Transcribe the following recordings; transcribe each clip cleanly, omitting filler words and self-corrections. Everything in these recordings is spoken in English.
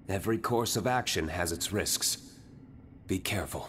Every course of action has its risks. Be careful.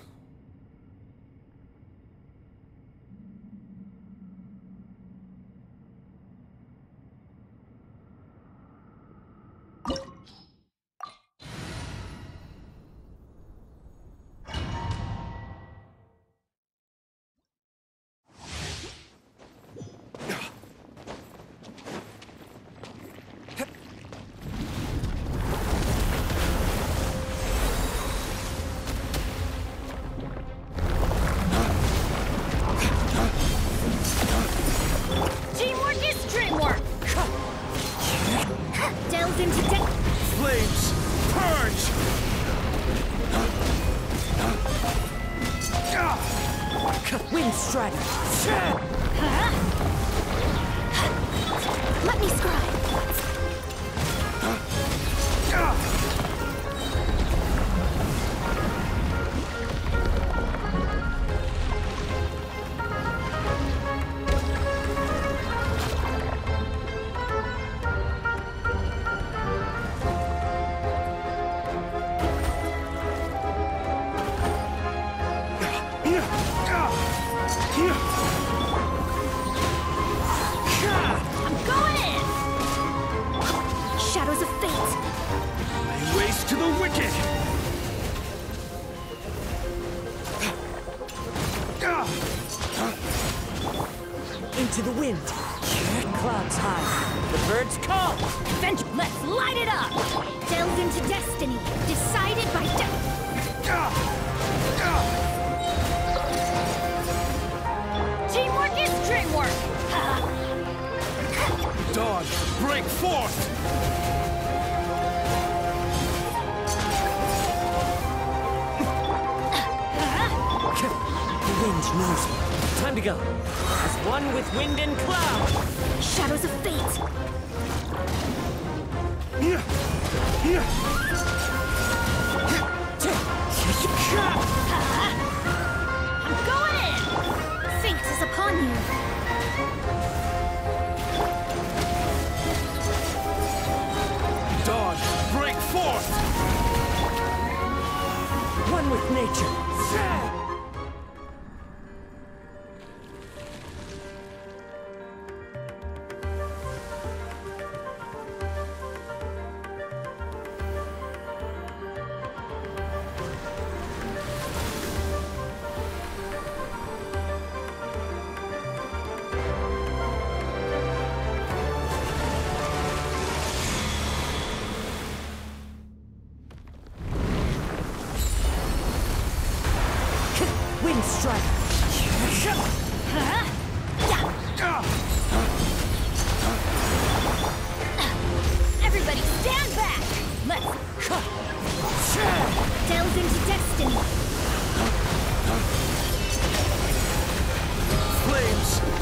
Let me scribe. Shadows of fate. Lay waste to the wicked. Into the wind. Clouds high. The birds call. Adventure. Let's light it up. Delve into destiny. Decided by Teamwork is dreamwork. Dawn, break forth. The wind knows me. Time to go. As one with wind and cloud. Shadows of fate. I'm going in. Fate is upon you. Dawn, break forth. One with nature. Wind strike. Everybody stand back. Let's delve into destiny. Flames,